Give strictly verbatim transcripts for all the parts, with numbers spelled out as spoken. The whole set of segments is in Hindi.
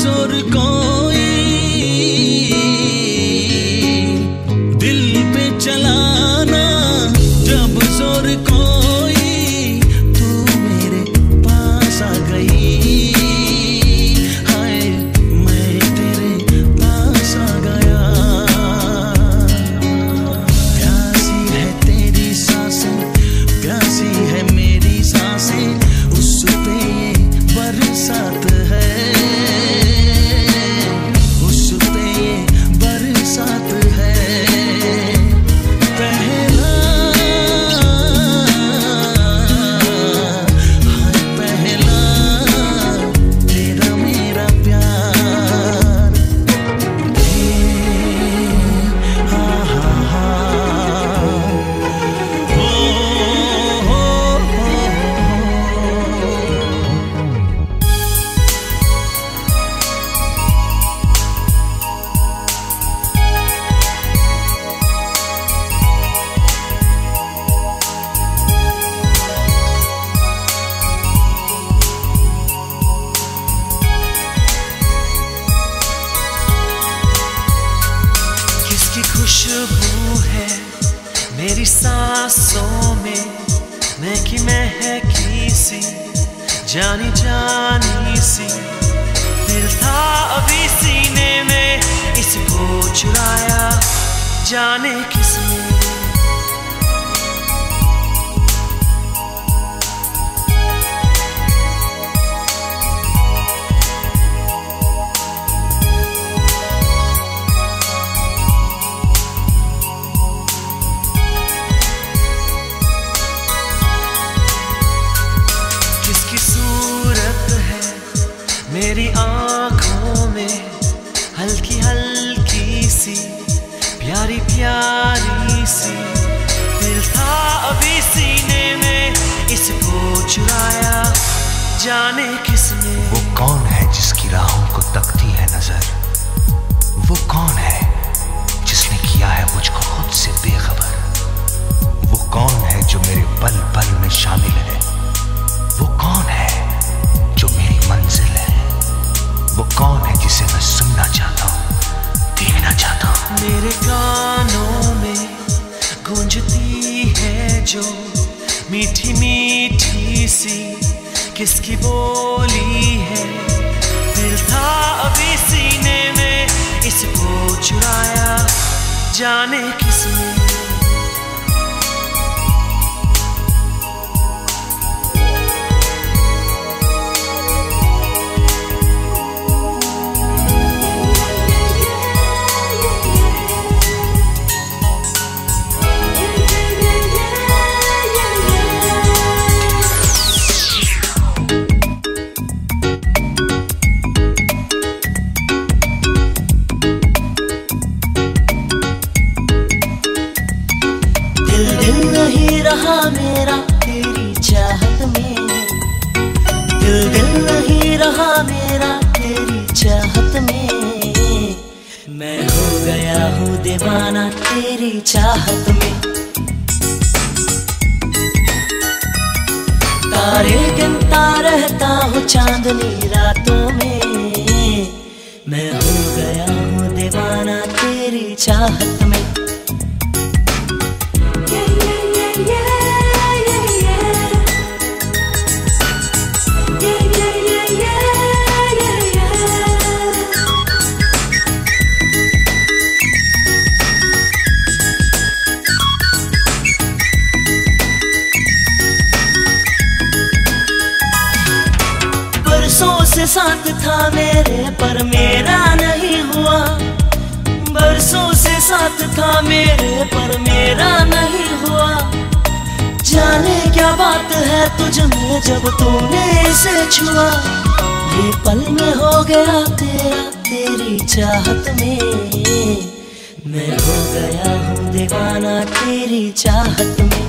जोर कोई दिल पे चलाना, जब जोर कोई तू मेरे पास आ गई, हाय मैं तेरे पास आ गया। प्यासी है तेरी सांसें, प्यासी है मेरी सांसें, उस पे ये बरसात है, उस पे ये बरसात है। पहला हाय पहला तेरा मेरा प्यार, हा हा हा हो हो हो। किसकी खुशबू है मेरी सांसों में, महकी महकी सी जानी जानी सी, दिल था अभी सीने में, इसको चुराया जाने किसने। किसकी सूरत है मेरी आंखों में, हल्की हल्की सी प्यारी प्यारी सी, दिल था अभी सीने में, इसको चुराया जाने किसने। वो कौन है जिसकी राहों को तकती है नजर, वो कौन है जिसने किया है मुझको खुद से बेखबर, वो कौन है जो मेरे पल पल में शामिल है, वो कौन है जो मेरी मंजिल है, वो कौन है जिसे मैं सुनना चाहता हूँ, देखना चाहता हूँ। मेरे कानों में गूंजती है जो मीठी मीठी सी किसकी बोली है, दिल था अभी सीने में, इसको चुराया जाने किसने। रहा मेरा तेरी चाहत में, दिल दिल नहीं रहा मेरा तेरी चाहत में, मैं हो गया हूँ दीवाना तेरी चाहत में। तारे गिनता रहता हूँ चांदनी रातों में, मैं हो गया हूँ दीवाना तेरी चाहत में। बरसों से साथ था मेरे पर मेरा नहीं हुआ, बरसों से साथ था मेरे पर मेरा नहीं हुआ, जाने क्या बात है तुझ में जब तूने इसे छुआ, ये पल में हो गया तेरा तेरी चाहत में, मैं हो गया हूँ दीवाना तेरी चाहत में।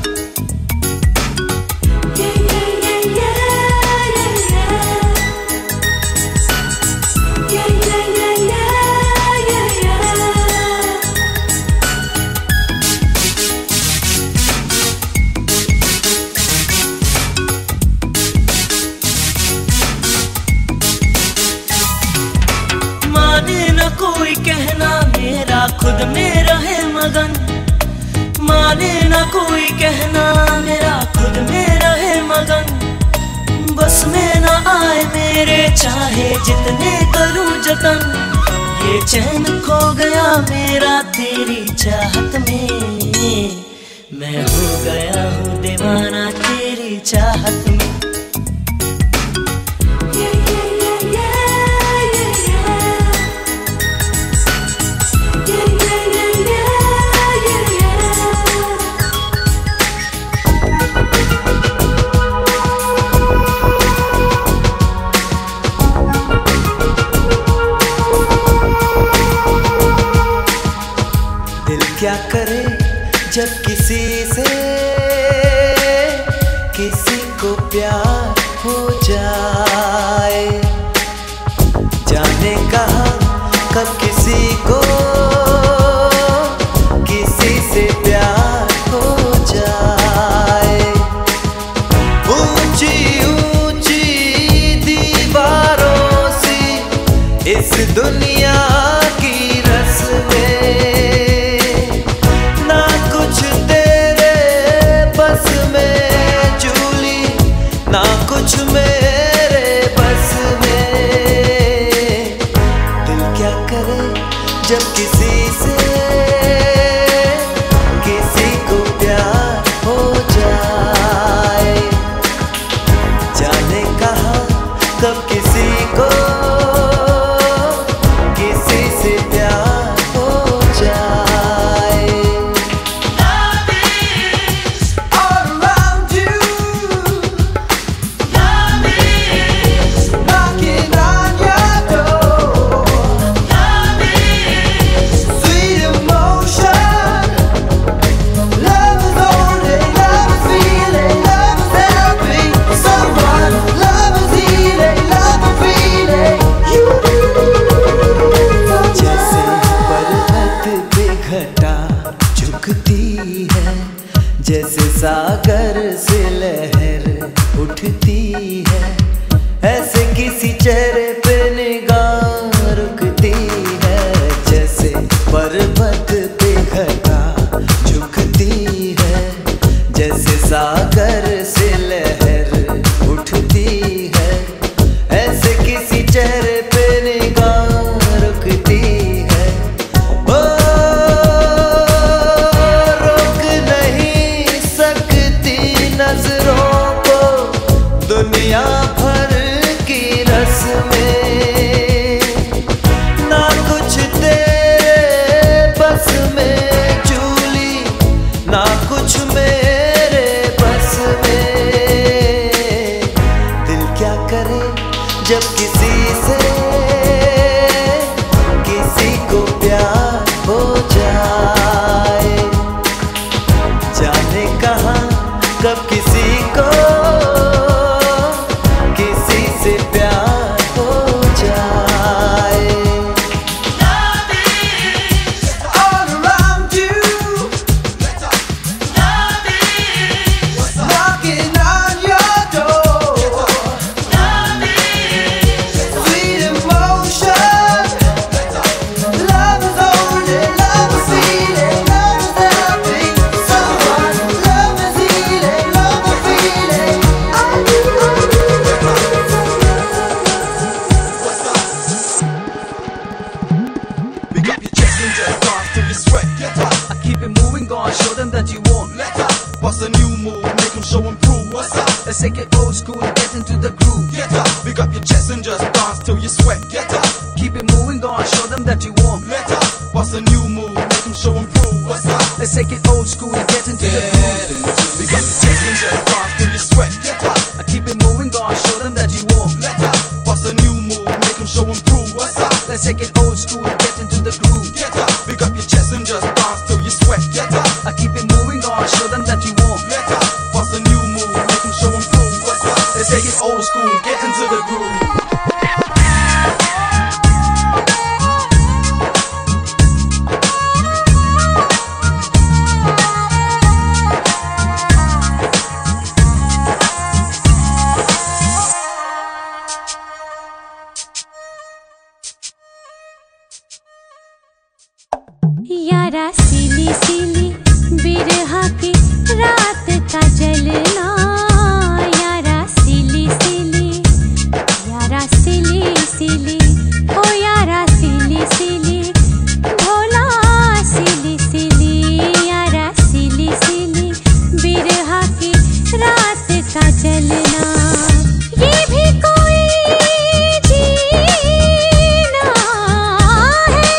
माने न कोई कहना मेरा खुद में रहे मगन, माने न कोई कहना मेरा खुद में रहे मगन, बस में न आए मेरे चाहे जितने करूं जतन, ये चैन खो गया मेरा तेरी चाहत में, मैं हो गया हूँ दीवाना तेरी चाहत में। क्या करे जब किसी से किसी को प्यार हो जाए, जाने कहाँ कब किसी को किसी से प्यार हो जाए। ऊंची ऊंची दीवारों सी इस दुनिया की रस्में, कुछ मेरे बस में। दिल क्या करे जब किसी से किसी को प्यार हो जाए, जाने कहाँ कब किसी को किसी से प्यार हो जाए। जैसे सागर से लहर उठती है, ऐसे किसी चेहरे पे निगाह रुकती है। जैसे पर्वत पे घटा झुकती है, जैसे सागर से लहर उठती है, ऐसे किसी चेहरे पे निगाह रुकती है। ओ नजरों को दुनिया भर की रस्में, ना कुछ तेरे बस में चूली, ना कुछ मेरे बस में। दिल क्या करे जब किसी से किसी को प्यार हो जाए, जाने कहाँ कब किसी को किसी से प्यार हो जाए। Love is all around you. Love is knocking on your door. Love is sweet emotion. Love is only love is feeling, love is helping someone. Love is show them that you want. Let up. What's a new move? Make them show and prove. What's up? Let's take it old school and get into the groove. Get up. Pick up your chest and just dance till you sweat. Get up. Keep it moving, go on, show them that you want. Let up. What's a new move? Make them show and prove. What's up? Let's take it old school and get into yeah. the groove. Pick up your chest and just dance till you sweat. Get up. I keep it moving, go on, show them that you want. Let up. What's a new move? Make them show and prove. What's up? Let's take it old school and get into the groove. Get up. Pick up your chest and just dance till you sweat. Get up. I keep it moving on, show them that you want. Let up. What's a new move? Make them show and prove. What's up? Let's take it old school, get into the groove. यारा सिली सिली बिरहा की रात का जलना, यारा सिली सिली, यारा सिली सिली, ओ यारा सिली सिली, भोला सिली सिली, यारा सिली सिली बिरहा की रात का जलना। ये भी कोई जीना है,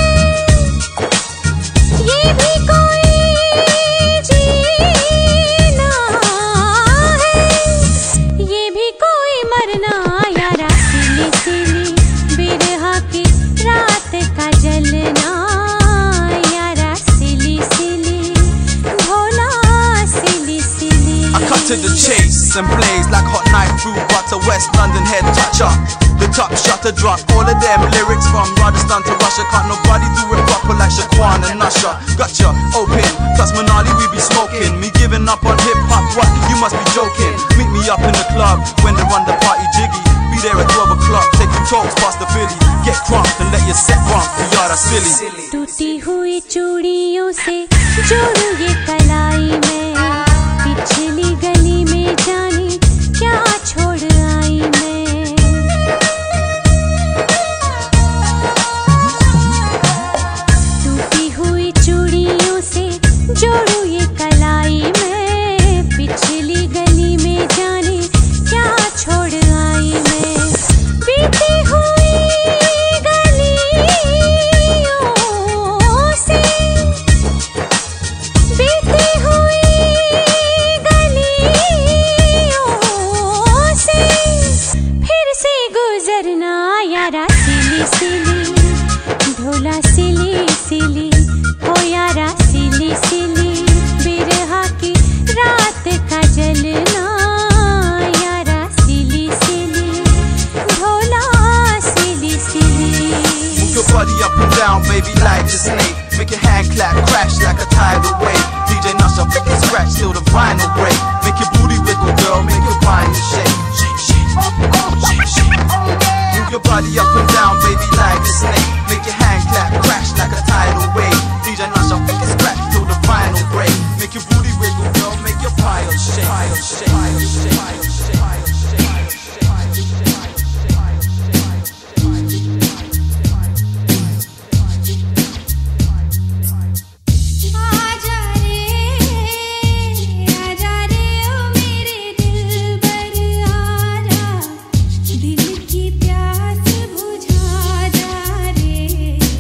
ये भी कोई जीना है, ये भी कोई मरना, यारा सिली सिली बिरहा की रात का जलना, यारा सिली सिली, भोला सिली सिली। I cut to the chase and blaze like hot knife through butter. West London head toucher, the top shutter drop. All of them lyrics from Rajasthan to Russia. Can't nobody do it proper like Shaquan and Usher. Gotcha, open, plus Manali we be smoking. Me giving up on hip hop, what? You must be joking. Meet me up in the club when they run the party jiggy. Be there at twelve o'clock, taking talks past the Philly. Get crunked and let your set bump, yada silly. टूटी हुई चूड़ियों से जोड़ू ये कलाई में, पिछली गली में जाने क्या छोड़ आई मैं। टूटी हुई चूड़ियों से जोड़ू ये कलाई में, पिछली गली में जाने क्या छोड़ आई मैं। बीती हुई गलियों से, बीती हुई गलियों से फिर से गुजरना, यारा सिली सिली, ढोला सिली सिली, हो यारा सिली सिली बिरहा की रात का जलना, यारा सिली सिली, ढोला सिली सिली। Move your body up and down, baby, like a snake. Make your hand clap, crash like a tidal wave. D J Nusha, pick and scratch till the vinyl break. Make your booty wiggle, girl, make your body shake. Shake, shake, shake, shake. Move your body up and down, baby, like a snake. Make your hand clap, crash like a tidal wave. D J Nusha, pick and scratch till the vinyl break. Make your booty wiggle, girl, make your pile shake. Pile shake, pile shake, pile shake, pile shake, pile shake, pile shake, pile shake. आजा रे आजा रे ओ मेरे दिलबर, आजा दिल की प्यास बुझा जा रे।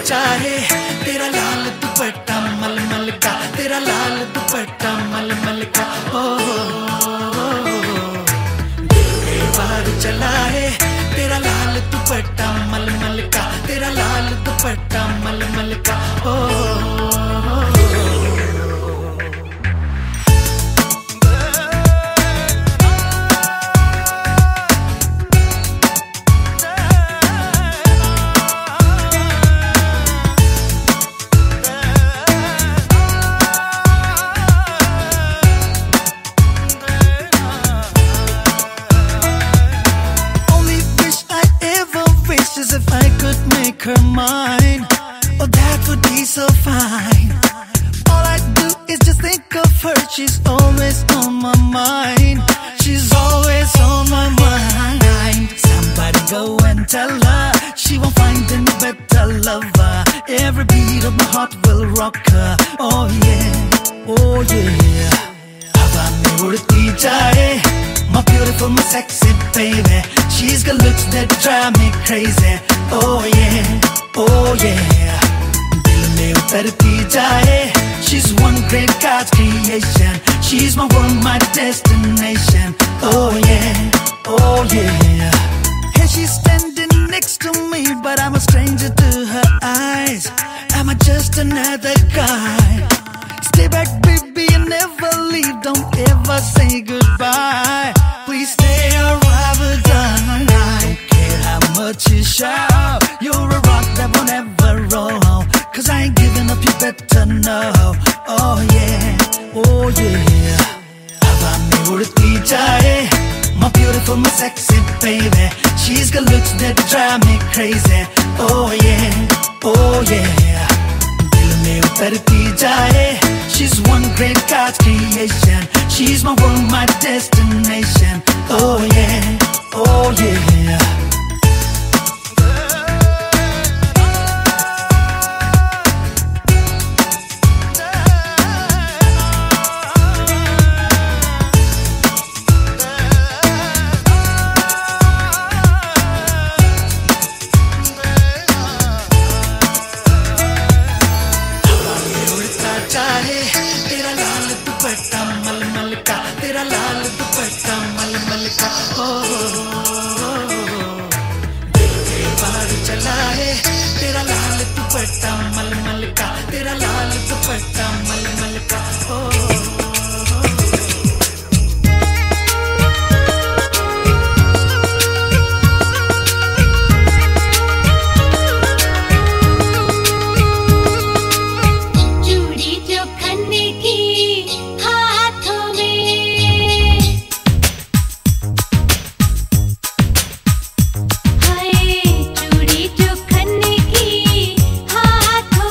चाहे तेरा लाल दुपट्टा मलमल का, तेरा लाल दुपट्टा मलमल का। ओ दिल में बार चला है तेरा लाल दुपट्टा मलमल का, तेरा लाल दुपट्टा मलमल का। ओ if I could make her mine, oh that would be so fine. All I do is just think of her, she's always on my mind. She's always on my mind. Somebody go and tell her she won't find any better lover. Every beat of my heart will rock her. Oh yeah, oh yeah. Hava mein udti jaye, my beautiful, my sexy baby. She's got looks that drive me crazy. Oh yeah, oh yeah. Dil mein utarti jaye, she's one great God's creation. She's my world, my destination. Oh yeah, oh yeah. And she's standing next to me, but I'm a stranger to her eyes. Am I just another guy? Stay back, baby, and never leave. Don't ever say goodbye. Please stay or I will die. Don't care how much you shout, you're a rock that won't ever roll. Cause I ain't giving up, you better know. Oh yeah, oh yeah. Hava mein udti jaye, my beautiful, my sexy baby. She's got looks that drive me crazy. Oh yeah, oh yeah. Dil mein utarti jaye, she's one great God's creation. She's my world, my destination. Oh yeah, oh yeah. चाहे तेरा लाल दुपट्टा मलमल का, तेरा लाल दुपट्टा मलमल का। ओ दिल में बार चला है तेरा लाल दुपट्टा मलमल का, तेरा लाल दुपट्टा मलमल का। ओ हाय चूड़ी जो खन की हाथों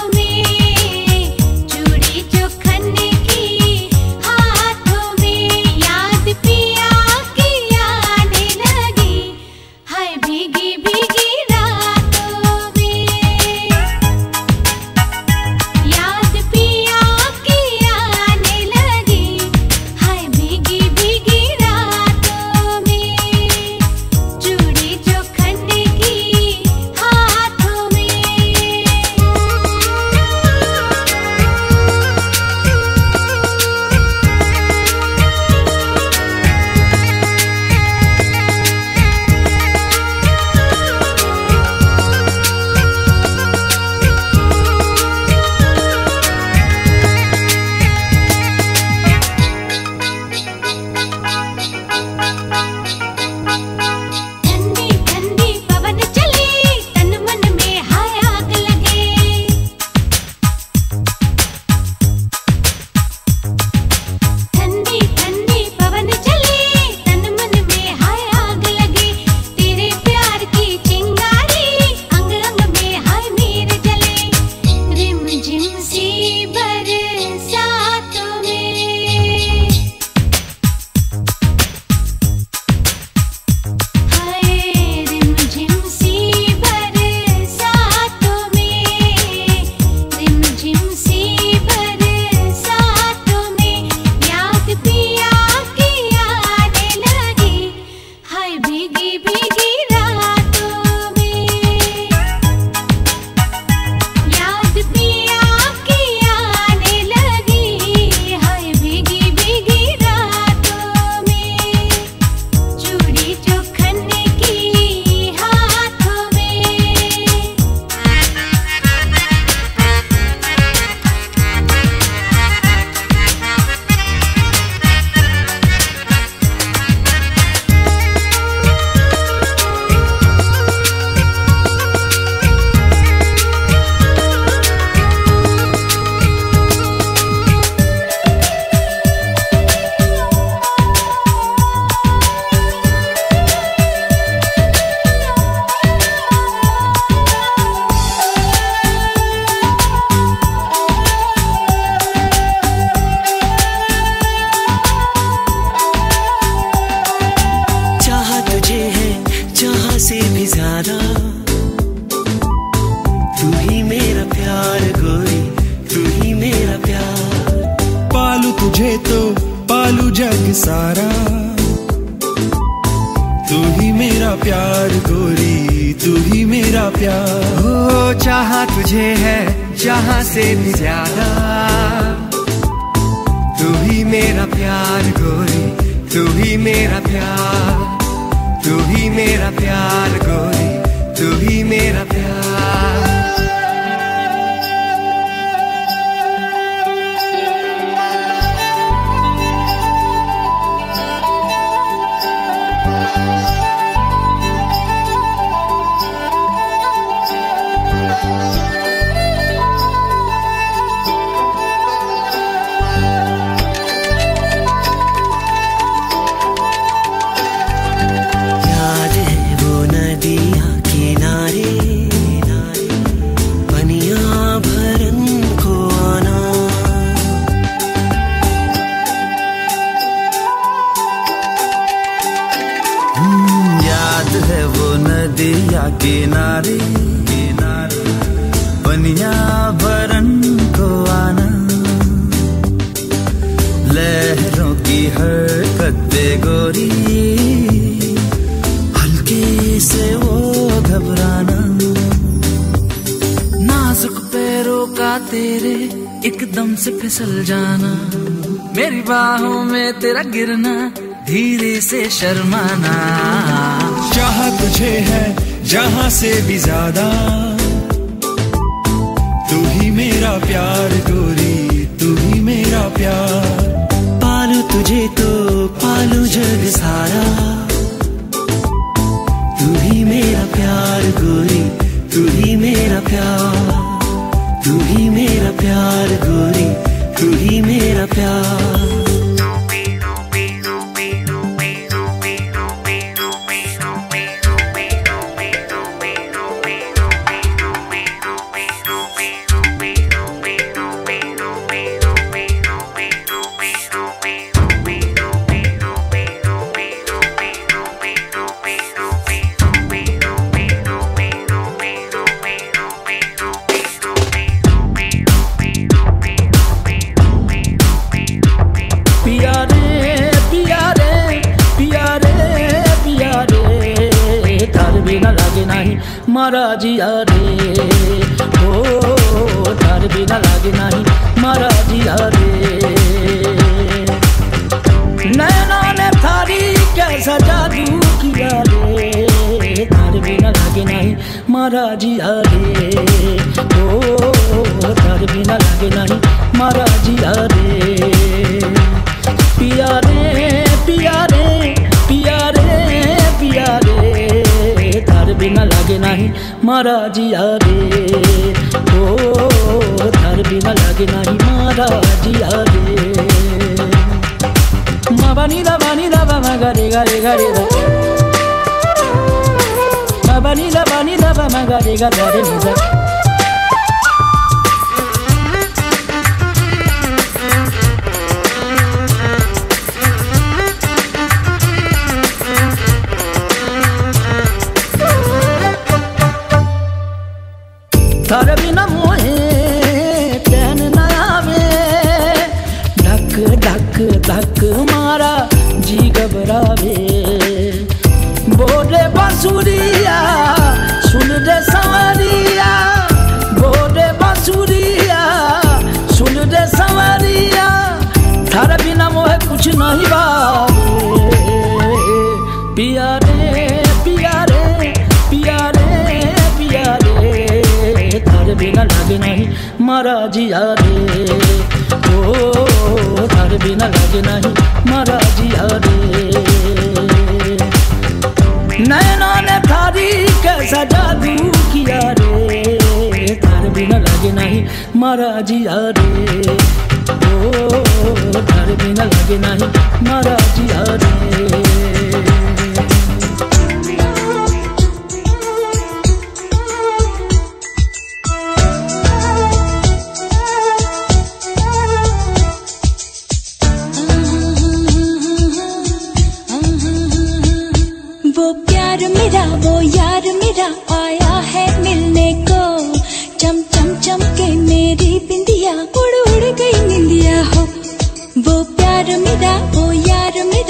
सारा, तू ही मेरा प्यार गोरी, तू ही मेरा प्यार। हो चाहा तुझे है जहां से भी ज्यादा, तू ही मेरा प्यार गोरी, तू ही मेरा प्यार, तू ही मेरा प्यार गोरी, तू ही मेरा प्यार। किनारे किनारे बनिया भरन को आना, लहरों की हरकत पे गोरी, हल्के से वो घबराना। नाजुक पैरों का तेरे एकदम से फिसल जाना, मेरी बाहों में तेरा गिरना, धीरे से शर्माना। चाहा तुझे है जहां से भी ज्यादा, तू ही मेरा प्यार गोरी, तू ही मेरा प्यार। पालू तुझे तो पालू जग सारा, तू ही मेरा प्यार गोरी, तू ही मेरा प्यार, तू ही मेरा प्यार गोरी, तू ही मेरा प्यार। मारा जिया रे, ओ तार बिना लागे नहीं मारा जिया रे। नैना ने थारी कैसा जादू किया रे, तार बिना लागे नहीं मारा जिया रे, ओ तार बिना लागे नहीं मारा जिया रे। पिया रे पिया रे पिया रे पिया रे, तार बिना लागे नहीं मारा जिया रे, ओ तार बिना लागे नहीं मारा जिया रे। मा नी दा नी दा मा गा रे गा रे गा रे दा, मा नी दा नी दा मा गा रे गा रे नी दा। थार बिना मोहे चैन न आवे, धक धक धक मारा जी घबरावे। बोले बांसुरिया सुन दे संवरिया, बोले बांसुरिया सुन दे संवरिया, थार बिना मोहे कुछ नहीं भावे। पिया रे पिया रे पिया रे पिया रे, तार बिना लागे नहीं मारा जिया रे, ओ तार बिना लागे नहीं मारा जिया रे। नैना ने थारी कैसा जादू किया रे, तार बिना लागे नहीं मारा जिया रे, ओ तार बिना लागे नहीं मारा जिया रे। वो यार मेरा आया है मिलने को, चम चम चम के मेरी बिंदिया उड़ उड़ गई निंदिया हो। वो प्यार मेरा वो यार मेरा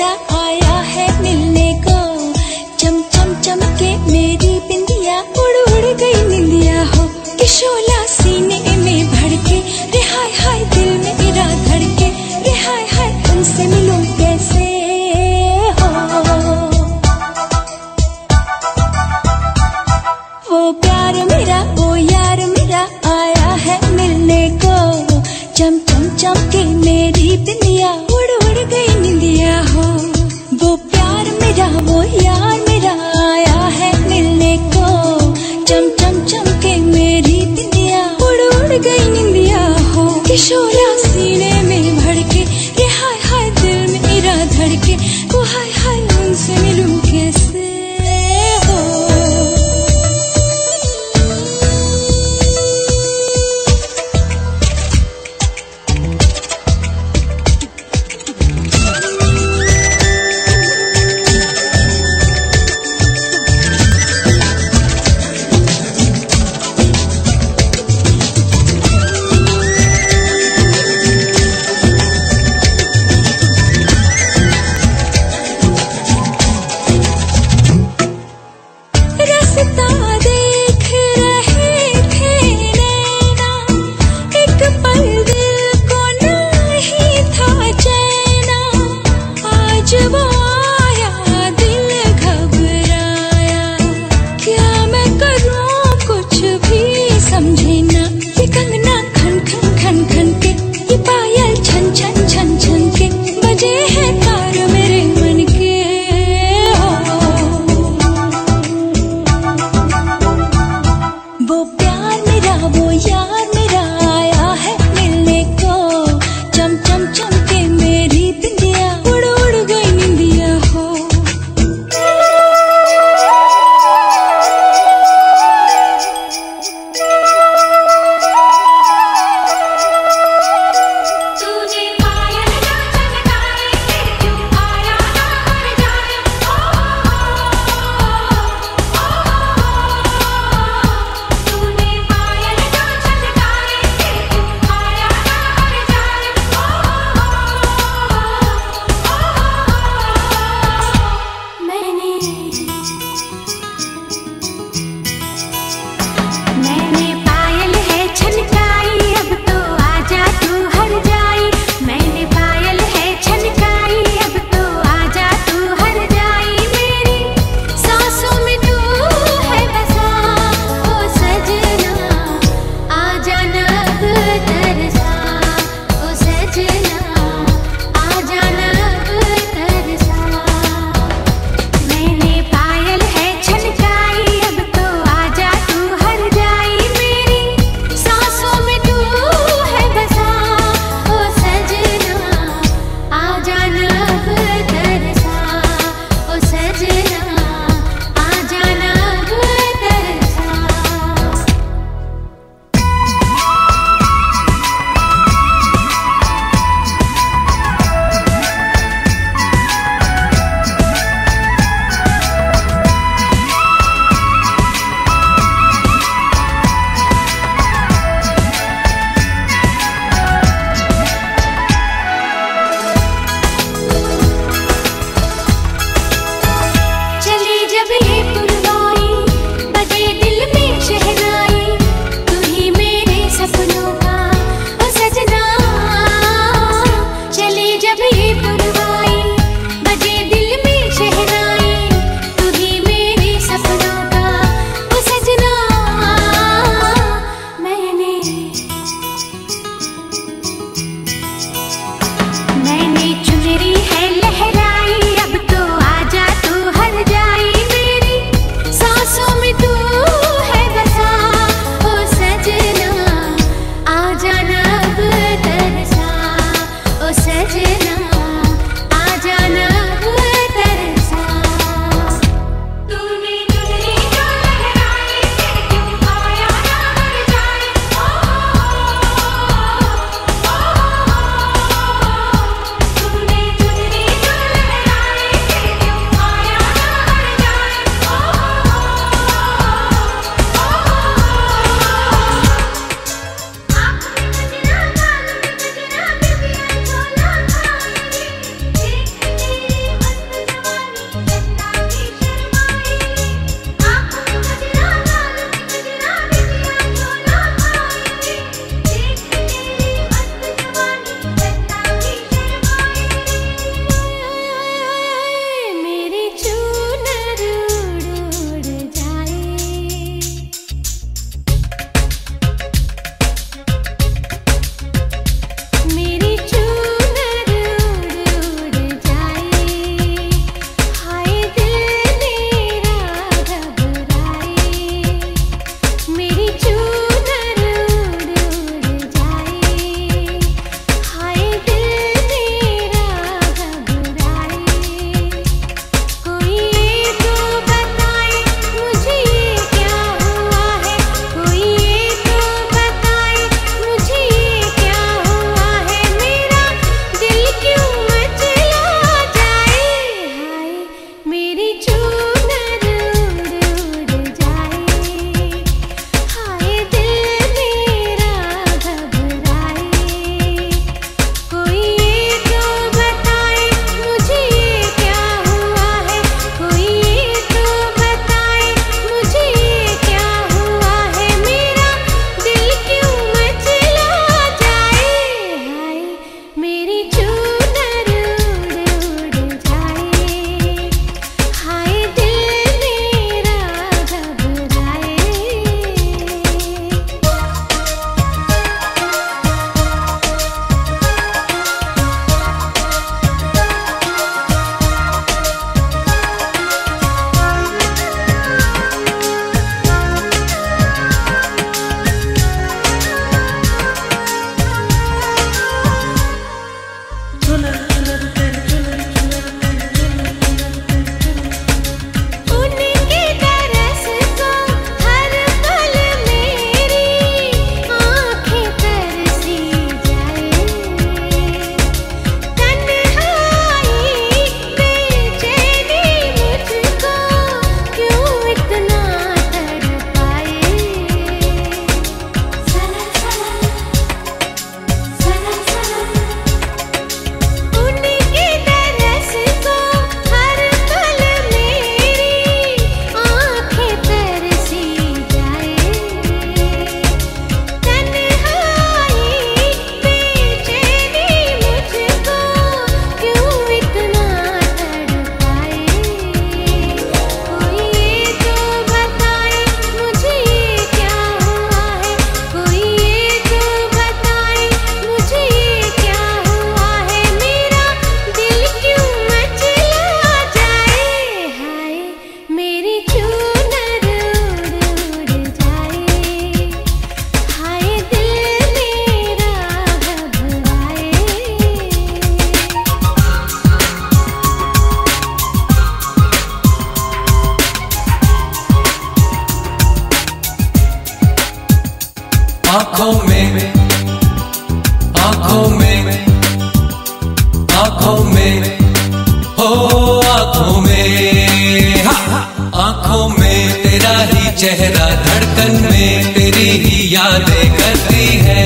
आंखों में, आंखों में, हो आंखों में, आंखों में तेरा ही चेहरा, धड़कन में तेरी ही यादें करती है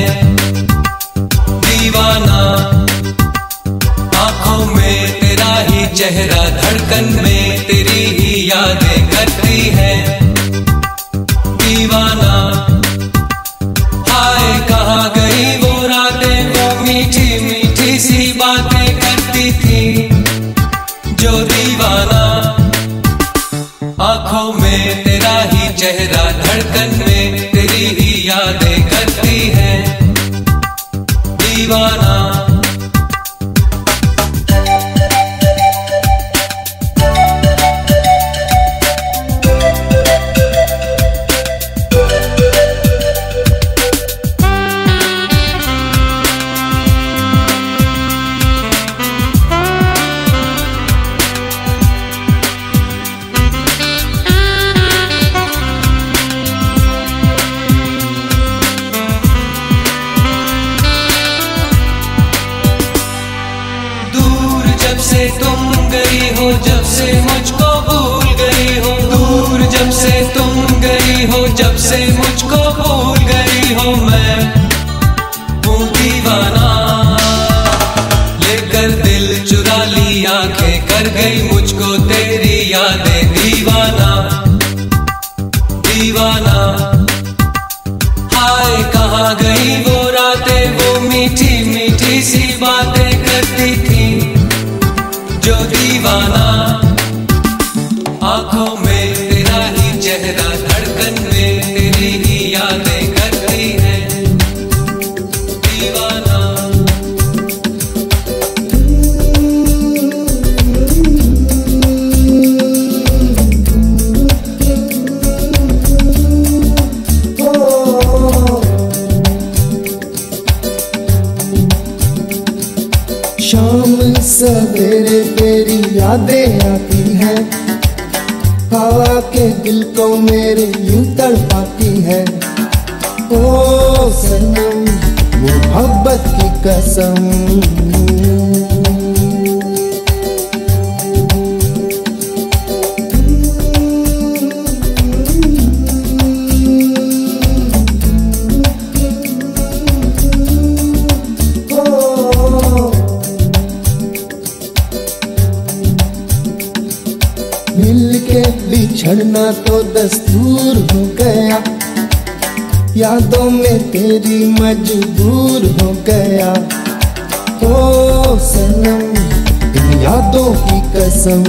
दीवाना। आंखों में तेरा ही चेहरा, धड़कन में तेरी ही यादें करती है दीवाना। हाय कहाँ गई वो रातें, वो मीठी मीठी सी बातें करती थी जो दीवाना। आंखों में तेरा ही चेहरा, धड़कन में तेरी ही यादें करती है दीवाना। तुम गई हो जब से मुझको भूल गई हो, दूर जब से तुम गई हो जब से मुझको भूल गई हो। मैं हूँ दीवाना, लेकर दिल चुरा ली आंखें, कर गई मुझको तेरी यादें दीवाना, दीवाना। हाय कहाँ गई वो रातें, वो मीठी मीठी सी बातें करती थी जो दीवाना। आंखों में तेरा ही चेहरा, धड़कन में तेरी ही यादें करती है दीवाना। शाम सवेरे तेरी यादें आती हैं, हवा के दिल को मेरे यूं तड़पाती है। ओ सनम मोहब्बत की कसम, बिछड़ना तो दस्तूर हो गया, यादों में तेरी मजबूर हो गया। ओ सनम इन यादों की कसम,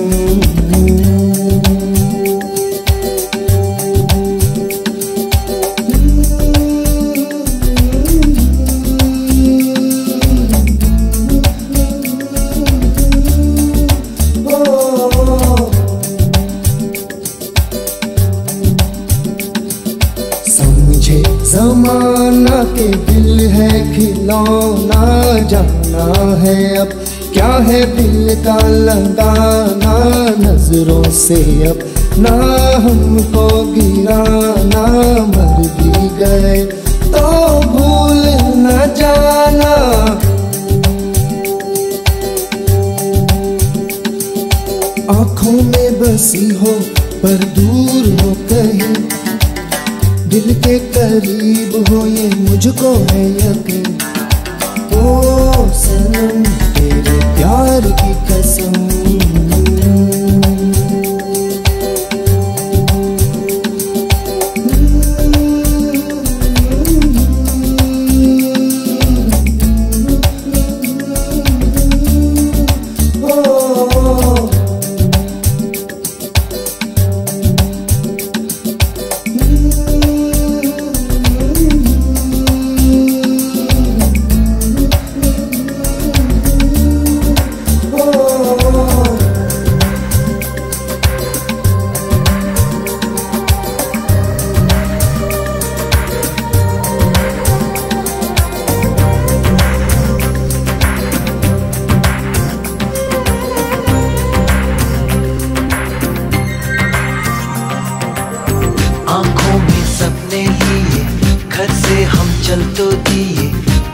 जमाना के दिल है खिलौना, जाना है अब क्या है दिल का लगाना। नजरों से अब ना हमको गिराना, मर भी गए तो भूल न जाना। आँखों में बसी हो पर दूर हो कहीं, दिल के करीब हो ये मुझको है यकीन। ओ सनम तेरे प्यार की कसम,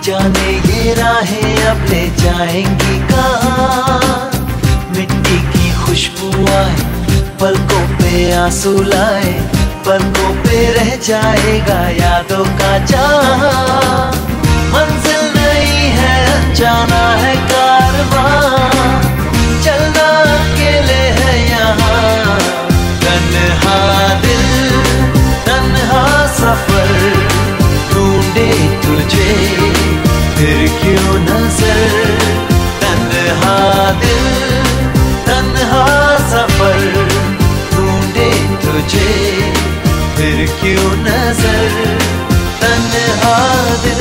जाने ये राहें अब ले जाएंगी कहाँ। मिट्टी की खुशबू आए, पलकों पे आंसू लाए, पलकों पे रह जाएगा यादों का जहां। मंजिल नहीं है, जाना है कारवां, चलना अकेले है यहाँ। तन्हा दिल, तन्हा सफर, ढूंढे तुझे फिर क्यों नजर। तन्हा दिल, तन्हा सफर, ढूंढे तुझे फिर क्यों नजर। तन्हा दिल।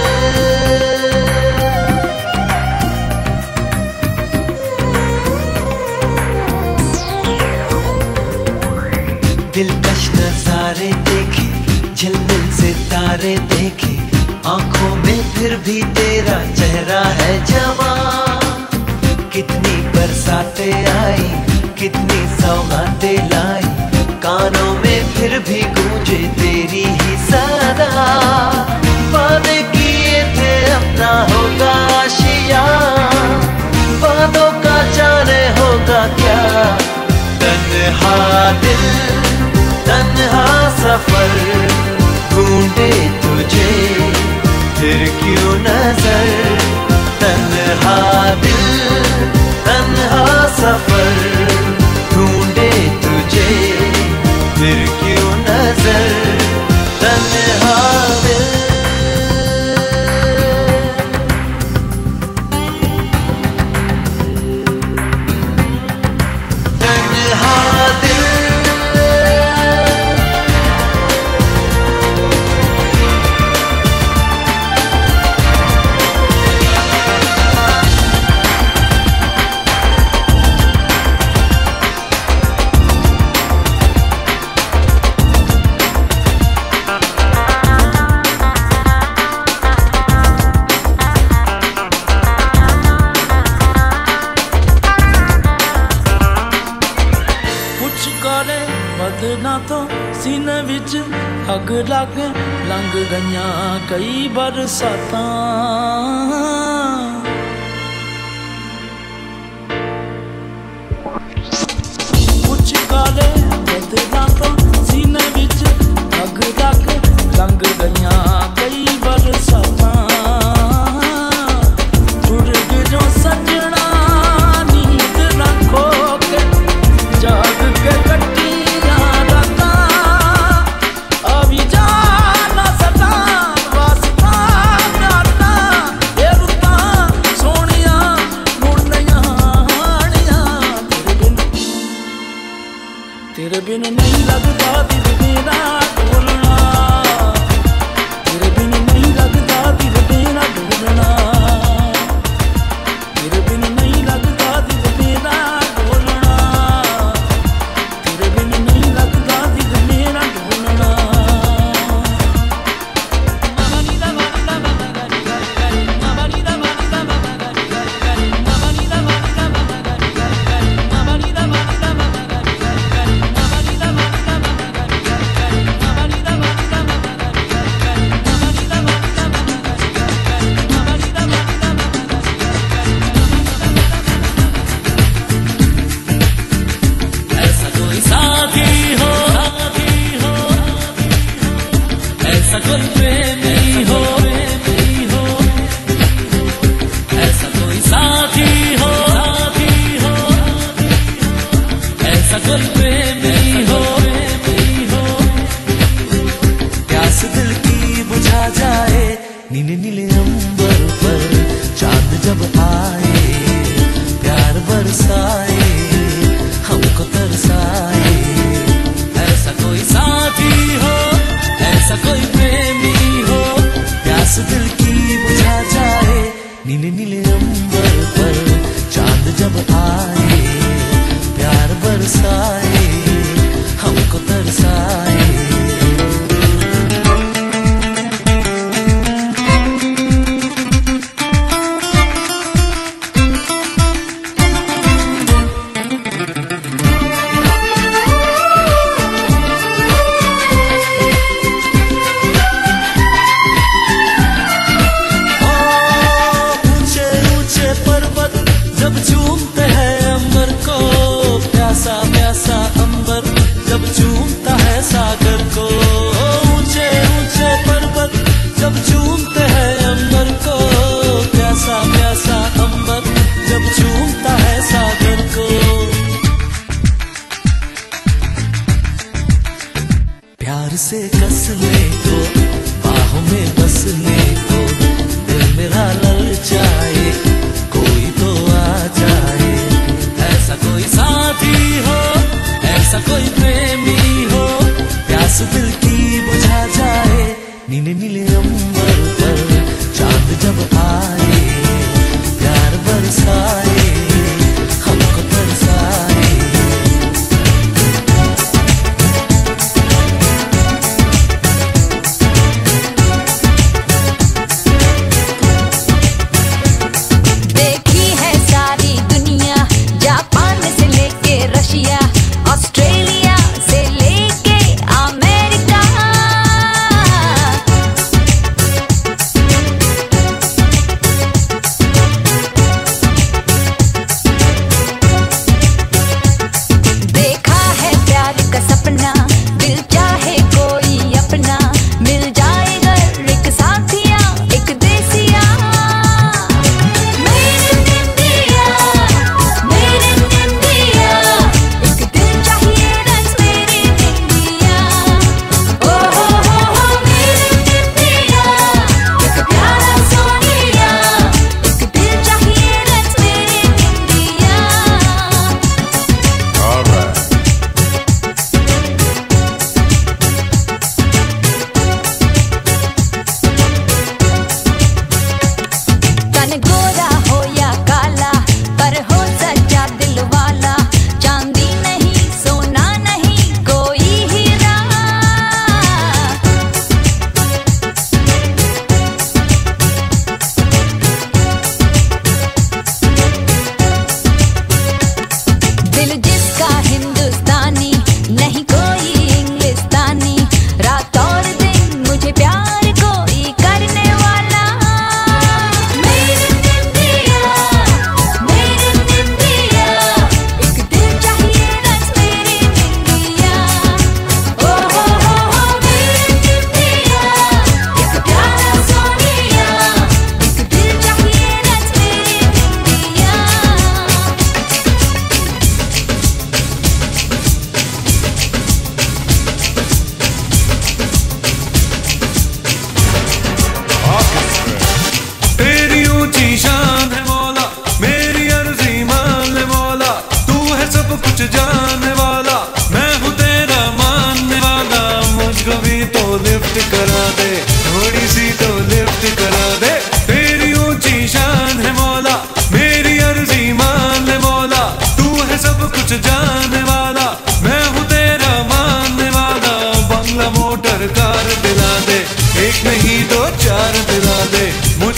दिलकश नजारे देखे, झिलमिल सितारे देखे, आंखों में फिर भी तेरा चेहरा है जवां। कितनी बरसातें आई, कितनी सौगातें लाई, कानों में फिर भी गूंजे तेरी ही सदा। वादे किए थे अपना होगा आशिया, वादों का जाने होगा क्या। तन्हा दिल, तन्हा सफर, ढूंढे तुझे फिर क्यों नजर। तन्हा दिल, तन्हा सफर, ढूंढे तुझे फिर क्यों नजर। तन्हा दिल। सीने विच अग लागे लंघ गईयां कई बरसातां। कुछ काले बदलां तो सीने विच अग लागे लंघ गईयां कई बरसातां। टुर गयो सजना नींद ना खो के, जाग के कटी तेरे बिन नहीं लगता दिल मेरा डोलना। तेरे बिन नहीं लगता दिल मेरा डोलना। तेरे बिन नहीं लगता दिल मेरा डोलना। तेरे बिन नहीं लगता दिल मेरा डोलना। नीले नीले अंबर पर चांद जब आए, प्यार बरसाए, हमको तरसाए। ऐसा कोई साथी हो, ऐसा कोई प्रेमी हो, प्यास दिल की बुझा जाए। नीले नीले अंबर पर चांद जब आए, प्यार बरसाए, हमको तरसाए।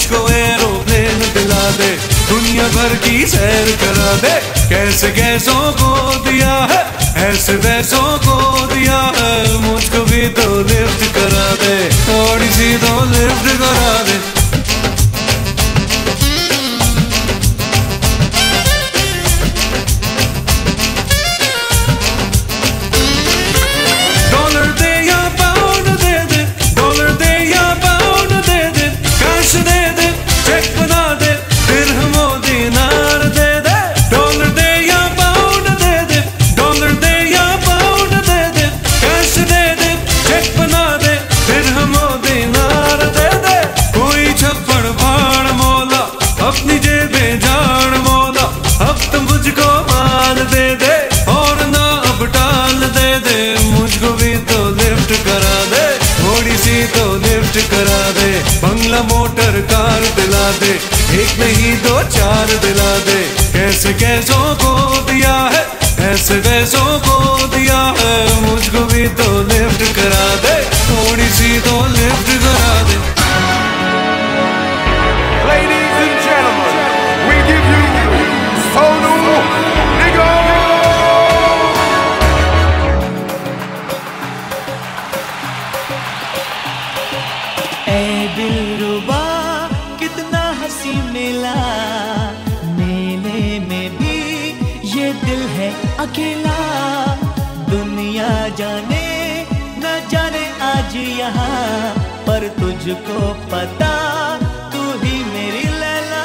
मुझको एरोप्लेन दिला दे, दुनिया भर की सैर करा दे। कैसे कैसों को दिया है, ऐसे वैसों को दिया है, मुझको भी तो लिफ्ट करा दे, थोड़ी सी तो लिफ्ट करा दे। डॉलर दे या पाउंड दे दे, डॉलर दे या पाउंड दे दे, कैश दे दे, चेक बना दे, दिरहमो दीनार दे दे। डॉलर दे या पाउंड दे दे, डॉलर दे या पाउंड दे दे, कैश दे दे, चेक बना दे, दिरहमो दीनार दे दे। कोई छप्पड़ फाड़ मौला, अपनी जेबें जान मौला, अब तो मुझको माल दे दे, और ना अब टाल दे दे, मुझको भी तो लिफ्ट करा दे, थोड़ी सी तो लिफ्ट करा दे। बंगला मोटर कार दिला दे, एक नहीं दो चार दिला दे। कैसे कैसों को दिया है, ऐसे वैसों को दिया है, मुझको भी तो लिफ्ट करा दे, थोड़ी सी तो लिफ्ट करा दे। Ladies and gentlemen, we give you Sonu Nigam. ऐ दिलरुबा कितना हंसी मिला, मेले में भी ये दिल है अकेला। दुनिया जाने न जाने आज यहाँ, पर तुझको पता तू ही मेरी लैला।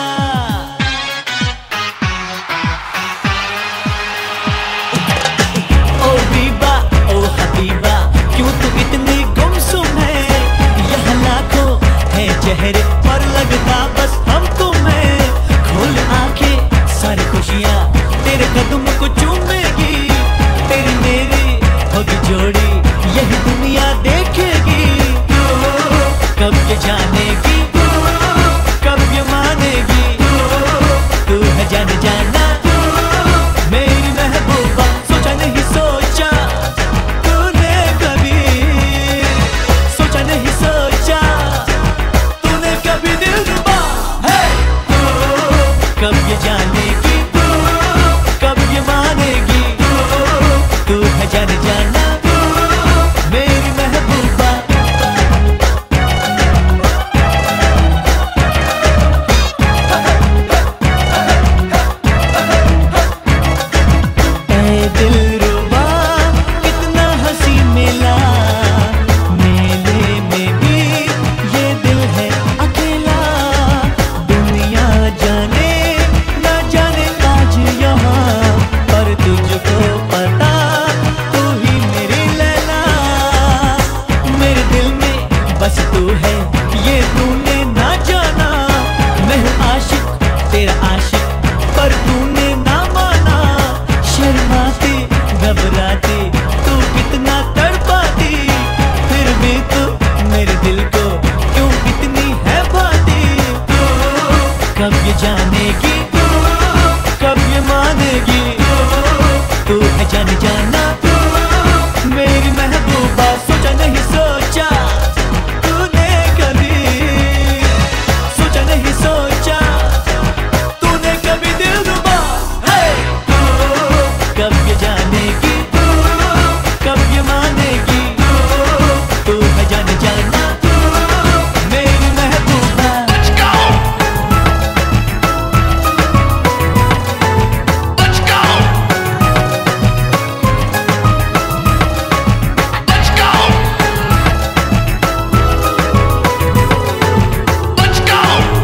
ओ बीबा ओ हबीबा, क्यों तू इतनी गुमसुम है? यहाँ लाखों है चेहरे पर लगता बस हम तुम है। खोल आंखें सारी खुशियाँ तेरे कदम को चूमेगी, तेरी मेरी होगी जोड़ी यही दुनिया देखेगी। कब ये जानेगी, कब ये मानेगी, तू है जान जाना मेरी महबूबा। सोचा नहीं सोचा तूने कभी, सोचा नहीं सोचा तूने कभी दिलरुबा। कब ये जानेगी, कब ये मानेगी, तू है जान जाना मेरी महबूबा। ऐ दिलरुबा कितना हंसी मिला, मेले में भी ये दिल है अकेला। दुनिया जाने न जाने आज यहाँ, पर तुझको पता तू ही मेरी लैला। मेरे दिल में बस तू है ये तूने ना जाना, मैं हूँ आशिक तेरा आशिक पर तूने ना माना। शर्माती घबराती तू कितना तड़पाती, फिर भी तू मेरे दिल को क्यों इतनी है भाती। कब ये जानेगी, कब ये मानेगी, तू है जान जाना मेरी महबूबा। सोचा नहीं सोचा तूने कभी, सोचा नहीं सोचा तूने कभी दिलरुबा। कब ये जानेगी, कब ये मानेगी, तू है जान जाना मेरी महबूबा। Let's go! Let's go! Let's go! Let's go!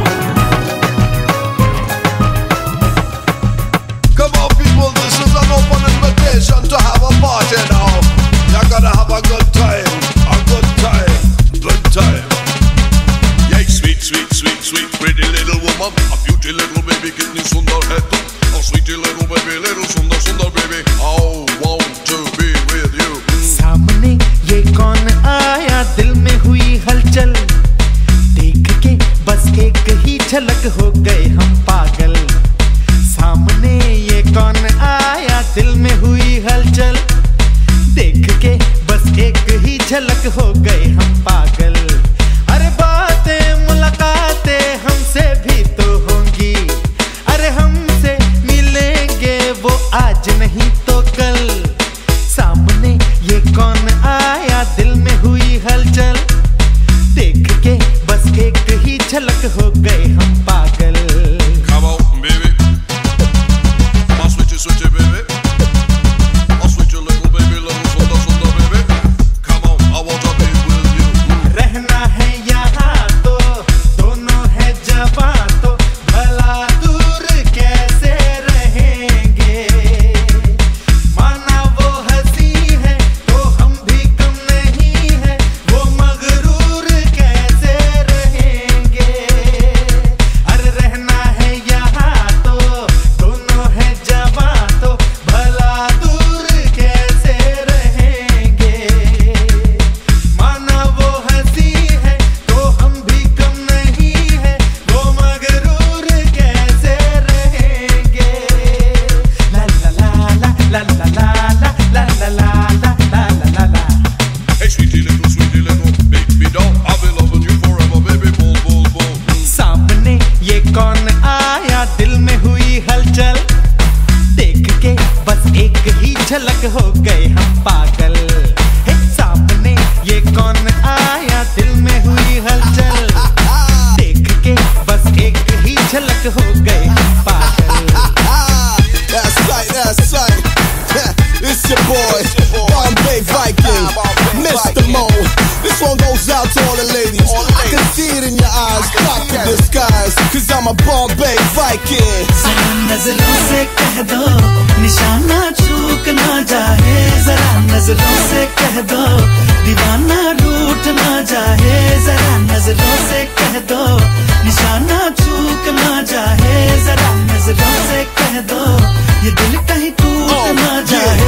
Come on, people, this is an open invitation to have a party now. You're gonna have a good time, a good time, good time. Yeah, sweet, sweet, sweet, sweet, pretty little woman, a beauty little baby, kitni sundar hai tu. Oh, sweetie little baby, little sundar, sundar baby. Oh, want to be with you. सामने ये कौन आया, दिल में हुई हलचल, देख के बस एक ही झलक हो गए हम पागल। सामने ये कौन आया, दिल में हुई हलचल, देख के बस एक ही झलक हो गए हम पागल। अरे बातें मुलाकातें हो गए हम पागल। Come on, baby. I'll switch it, switch it, baby. I'll switch it, little baby, little sunda, sunda, baby. Come on, I want to be with you. रहना है यहाँ तो दोनों है जवां तो भला दूर कैसे रहेंगे। माना वो हंसी है तो हम भी कम नहीं है, वो मगरूर कैसे रहेंगे। अरे रहना है यहाँ तो दोनों है जवां तो भला दूर कैसे रहेंगे। माना वो हंसी है तो हम भी कम नहीं है, वो मगरूर कैसे रहेंगे। ला ला ला ला ला ला ला ला ला ला ला ला ला ला। Hey, sweetie little, sweetie little baby doll, I'll be loving you forever, baby, boom, boom, boom. सामने ये कौन आया, दिल में हुई हलचल, देख के बस एक ही झलक हो गए हम पागल। हे सामने ये कौन आया, दिल में हुई हलचल, देख के बस एक ही झलक हो गए हम पागल। That's right, that's right. It's your boy, Bombay Viking, Mister Mo. This one goes out to all the ladies. I can see it in your eyes, not the disguise, cause I'm a Bombay Viking. जरा नजरों से कह दो निशाना चूक ना जाए, जरा नजरों से कह दो दीवाना रूठ ना जाए, जरा नजरों से कह दो निशाना चूक ना जाए, जरा नजरों से कह दो ये दिल कहीं टूट ना जाए।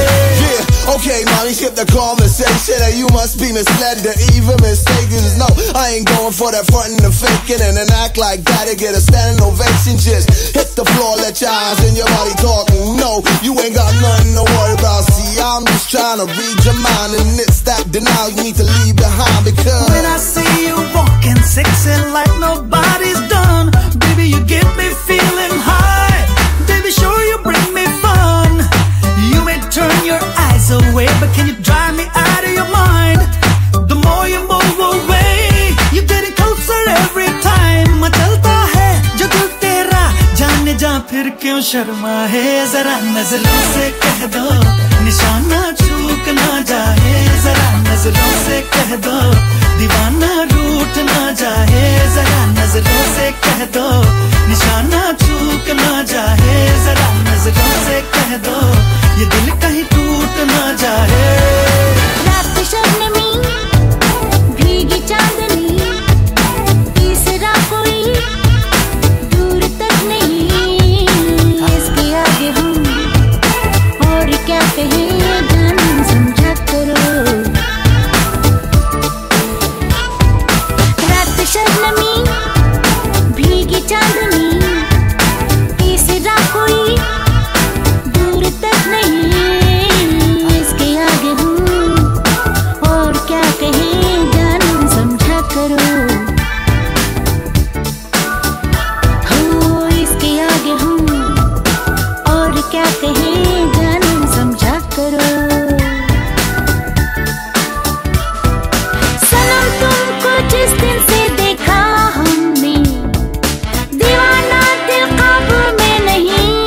Okay, mommy, skip the conversation and you must be misled to even mistaken. No, I ain't going for that frontin' and faking and then act like that to get a standing ovation. Just hit the floor, let your eyes and your body talking. No, you ain't got nothing to worry about. See, I'm just trying to read your mind and it's that denial you need to leave behind because when I see you walking sexy like nobody's done, baby, you get me feeling high. Baby, sure you bring me fun. You may turn your eyes away, but can you drive me out of your mind? The more you move away, you're getting closer every time. मचलता है जो दिल तेरा, जाने जा फिर क्यों शर्मा है। जरा नजरों से कह दो निशाना चूक ना जाए, जरा नजरों से कह दो दीवाना रूठ ना जाए, जरा नजरों से कह दो निशाना चूक ना जाए, जरा नजरों से कह दो ये दिल कहीं टूट ना जाए। रात शबनमी भीगी चांदनी, तीसरा कोई दूर तक नहीं, इसके आगे हम और क्या कहें, जान समझा करो। रात शबनमी भीगी चांदनी, तीसरा कोई दूर तक नहीं, इसके आगे हूँ और क्या कहें, जान समझा करो। हो इसके आगे हूँ और क्या कहें, जान समझा करो। सनम तुमको जिस दिन से देखा हमने, दीवाना दिल काबू में नहीं।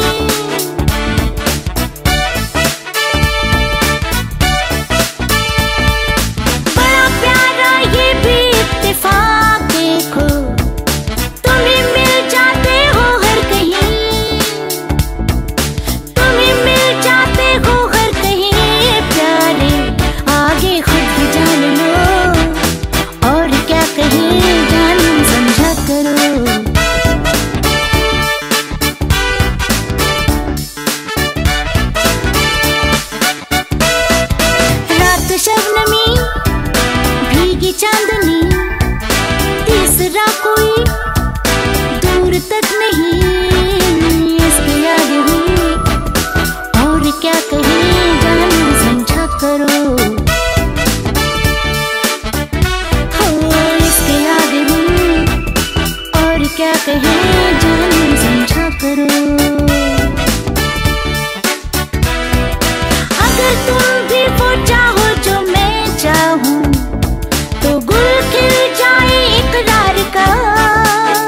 बड़ा प्यारा ये भी इत्तेफाक देखो, तुम ही मिल जाते हो हर कहीं, तुम ही मिल जाते हो हर कहीं। प्यारे आगे खुद ही जान लो और क्या कहें, जान समझा करो। रात शबनमी भीगी चांदनी, तीसरा कोई दूर तक नहीं, इसके आगे हूँ और क्या कहें, जान समझा करो। हो इसके आगे हूँ और क्या कहें, जान समझा करो। अगर तुम भी वो चाहो जो मैं चाहूँ, तो गुल खिल जाए इकरार का।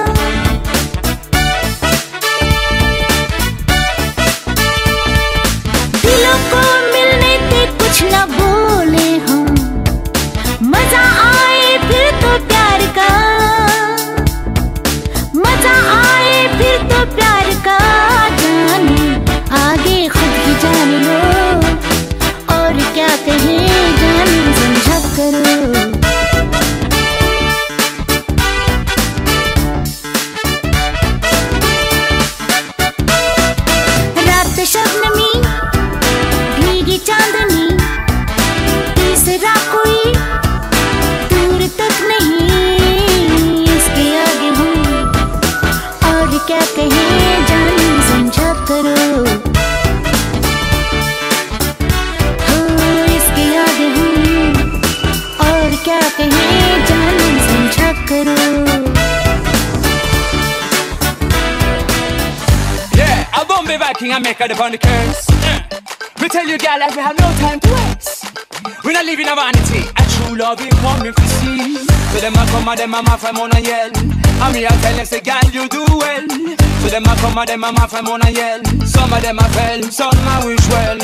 king and make her upon the curse. We tell you, girl, that we have no time to waste. We not living a vanity, a true love is coming to see. So them a come and them a ma from on a yell. And me a tell them say, girl, you do well. So them a come and them a ma from on a yell. Some of them a fell, some a wish well.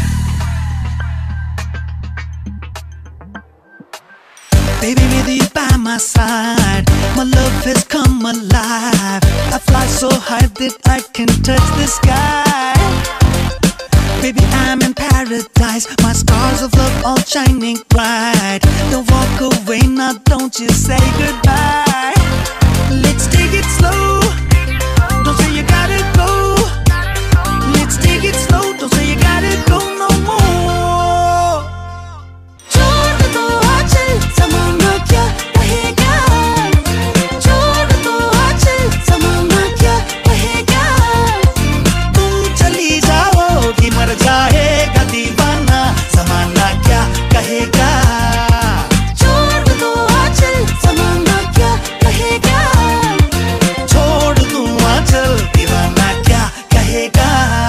Baby, with you by my side, my love has come alive. I fly so high that I can touch the sky. Baby, I'm in paradise, my stars of love all shining bright. Don't walk away now, don't you say goodbye. Let's take it slow, don't say you gotta go. Let's take it slow, don't say you gotta go no more. छोड़ दो आंचल, ज़माना क्या कहेगा? छोड़ दो आंचल, ज़माना क्या कहेगा? तुम चली जाओगी मर जाएगा दीवाना, ज़माना क्या कहेगा? छोड़ दो आंचल, ज़माना क्या कहेगा? छोड़ दूं आंचल, दीवाना क्या कहेगा?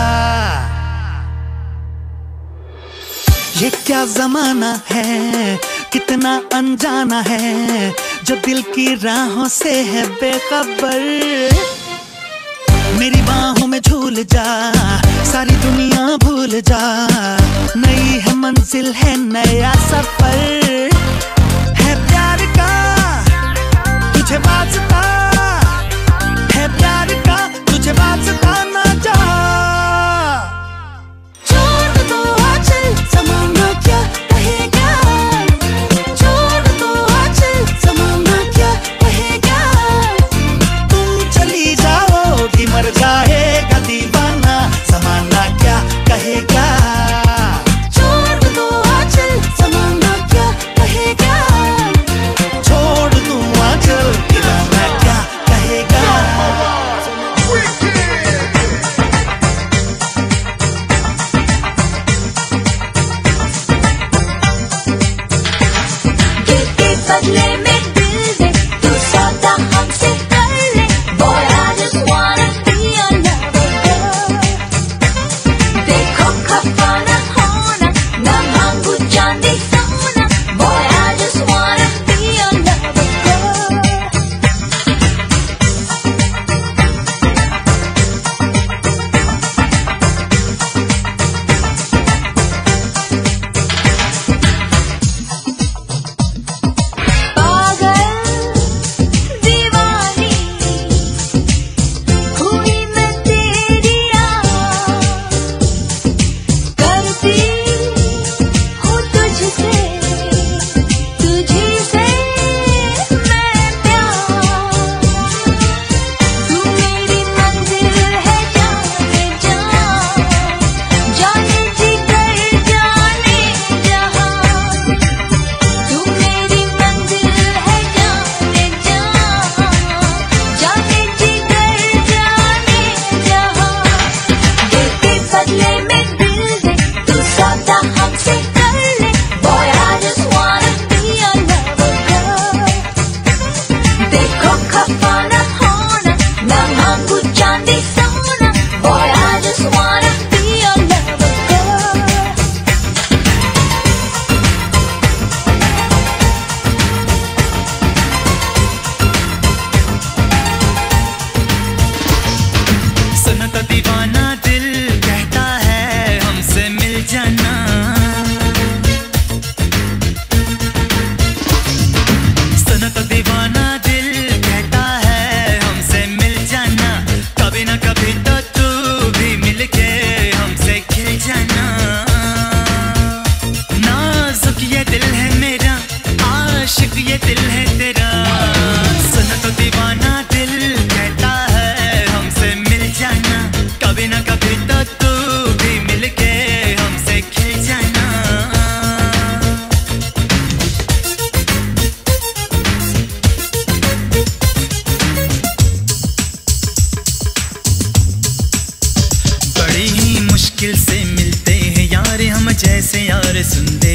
ये क्या ज़माना है, कितना अनजाना है, जो दिल की राहों से है बेखबर। मेरी बाहों में झूल जा, सारी दुनिया भूल जा। नई है मंजिल है नया सफर, है प्यार का तुझे वास्ता, है प्यार का तुझे वास्ता ना जा। छोड़ दो आंचल, ज़माना क्या कहेगा? छोड़ दो आंचल, ज़माना क्या कहेगा? तुम चली जाओगी मर जाएगा दीवाना, ज़माना क्या कहेगा? छोड़ दो आंचल, ज़माना क्या कहेगा? छोड़ दूं आंचल, दीवाना क्या कहेगा? दिल के बदले में दिल दे, तू सौदा हमसे कर ले। Boy, I just wanna be your lover girl. देखो खफा न होना, ना मांगू चांदी सोना। Boy, I just wanna be your lover girl. पागल दीवानी हुई मैं तेरी यार, करती हूँ तुझसे, तुझी से मैं प्यार। तू मेरी मंजिल है जाने जा, जाने जिगर जाने जहाँ। तू मेरी मंजिल है जाने जा, जाने जिगर जाने जहाँ। दिल के बदले में दिल दे, तू सौदा हमसे कर ले। Boy, I just wanna be your lover girl. देखो खफा न होना, ना मांगू चांदी सोना। Boy, I just wanna be your lover girl. सुनो तो दीवाना दिल कहता है हमसे मिल जाना। सुनो तो दीवाना दिल कहता है हमसे मिल जाना। कभी ना कभी तो तू भी मिलके हमसे खिल जाना। नाजुक ये दिल है मेरा, आशिक ये दिल है तेरा। सुनो तो दीवाना दिल कहता है हमसे मिल जाना। कभी ना कभी तो तू भी मिलके हमसे खिल जाना। बड़ी ही मुश्किल से मिलते हैं यार हम जैसे यार सुनते।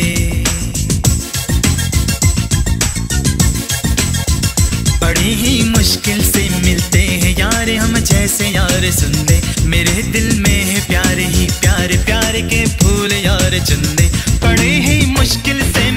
बड़ी ही मुश्किल से मिलते हैं यार हम जैसे यार सुनते। मेरे दिल में है प्यार प्यार के फूल यार चुनने बड़े ही मुश्किल से